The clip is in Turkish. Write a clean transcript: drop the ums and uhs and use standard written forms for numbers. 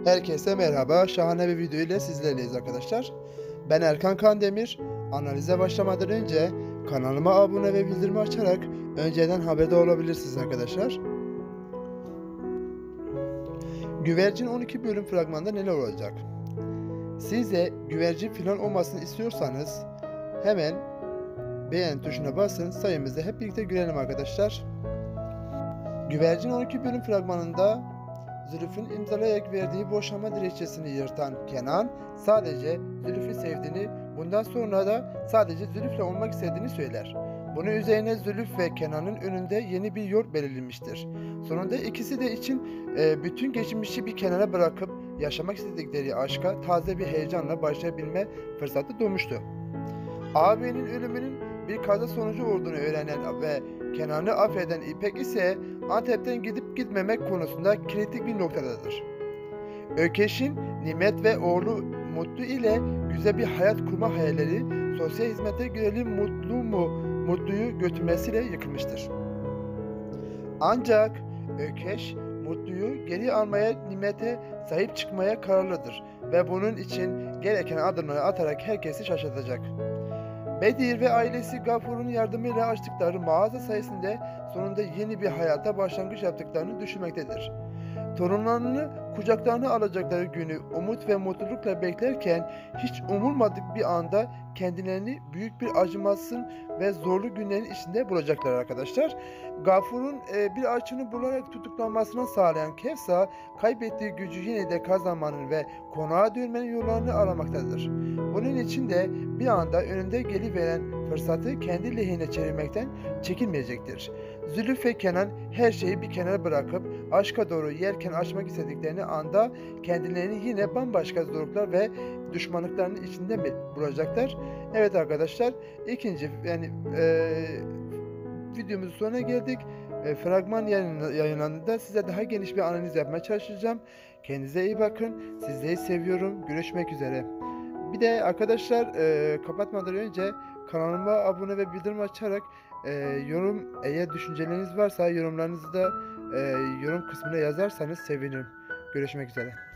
Herkese merhaba, şahane bir video ile sizlerleyiz arkadaşlar. Ben Erkan Kandemir. Analize başlamadan önce kanalıma abone ve bildirimi açarak önceden haberdar olabilirsiniz arkadaşlar. Güvercin 12 bölüm fragmanda neler olacak? Siz de güvercin falan olmasını istiyorsanız hemen beğen tuşuna basın, sayımızı hep birlikte görelim arkadaşlar. Güvercin 12 bölüm fragmanında Zülfü'nün imzalayarak verdiği boşanma dilekçesini yırtan Kenan sadece Zülfü sevdiğini, bundan sonra da sadece Zülfü'yle olmak istediğini söyler. Bunun üzerine Zülfü ve Kenan'ın önünde yeni bir yol belirlenmiştir. Sonunda ikisi de için bütün geçmişi bir kenara bırakıp yaşamak istedikleri aşka taze bir heyecanla başlayabilme fırsatı doğmuştu. Ağabeyinin ölümünün bir kaza sonucu olduğunu öğrenen ve Kenan'ı affeden İpek ise Antep'ten gidip gitmemek konusunda kritik bir noktadadır. Ökeş'in Nimet ve oğlu Mutlu ile güzel bir hayat kurma hayalleri sosyal hizmete girelim Mutlu'yu götürmesiyle yıkılmıştır. Ancak Ökeş Mutlu'yu geri almaya, Nimet'e sahip çıkmaya kararlıdır ve bunun için gereken adımları atarak herkesi şaşırtacak. Bedir ve ailesi Gafur'un yardımıyla açtıkları mağaza sayesinde sonunda yeni bir hayata başlangıç yaptıklarını düşünmektedir. Torunlarını kucaklarına alacakları günü umut ve mutlulukla beklerken hiç umulmadık bir anda kendilerini büyük bir acımasın ve zorlu günlerin içinde bulacaklar arkadaşlar. Gafur'un bir açını bularak tutuklanmasını sağlayan Kevsa kaybettiği gücü yine de kazanmanın ve konağa dönmenin yollarını aramaktadır. Bunun için de bir anda önünde geliveren fırsatı kendi lehine çevirmekten çekinmeyecektir. Zülfü ve Kenan her şeyi bir kenara bırakıp aşka doğru yelken açmak istediklerini anda kendilerini yine bambaşka zorluklar ve düşmanlıkların içinde mi bulacaklar? Evet arkadaşlar, ikinci videomuzun sonuna geldik. Fragman yayınlandığında size daha geniş bir analiz yapmaya çalışacağım. Kendinize iyi bakın. Sizleri seviyorum. Görüşmek üzere. Bir de arkadaşlar kapatmadan önce kanalıma abone ve bildirim açarak eğer düşünceleriniz varsa yorumlarınızı da yorum kısmına yazarsanız sevinirim. Görüşmek üzere.